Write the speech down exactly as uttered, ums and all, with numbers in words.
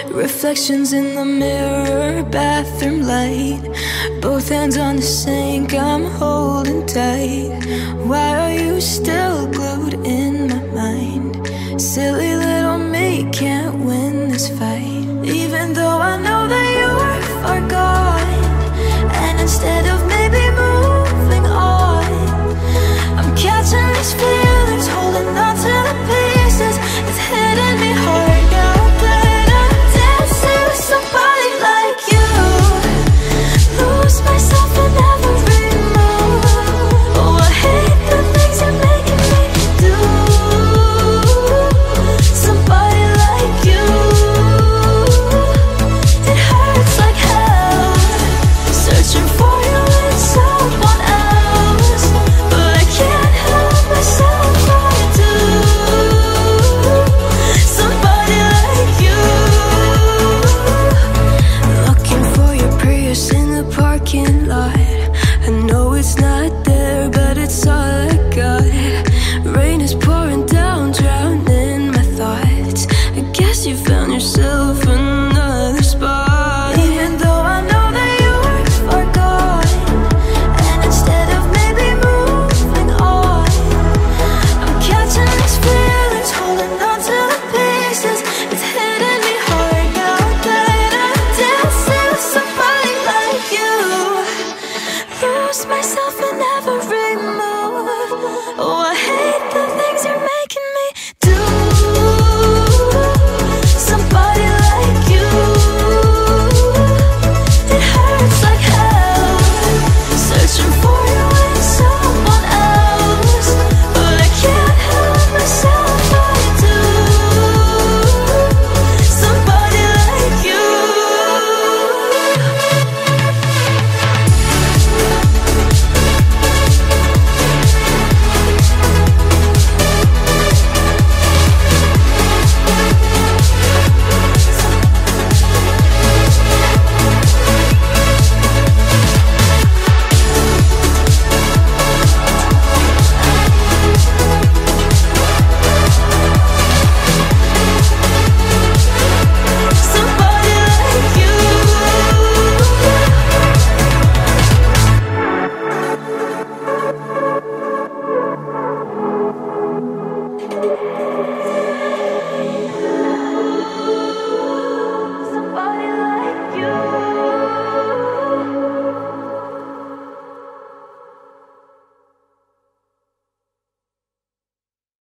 Reflections in the mirror, bathroom light. Both hands on the sink, I'm holding tight. Why are you still glued in my mind? Silly little me can't win this fight. Even though I know that you are far gone, and instead of maybe moving on, I'm catching these feelings, holding on to the pieces. It's hitting me hard now. Somebody like you, lose myself in every move. Oh, I hate the things you're making me do. Somebody like you, it hurts like hell, searching for you in someone else, but I can't help myself, I do. Somebody like you. In the parking lot, I know it's not there, but it's all I got. Rain is pouring down, drowning my thoughts. I guess you found yourself a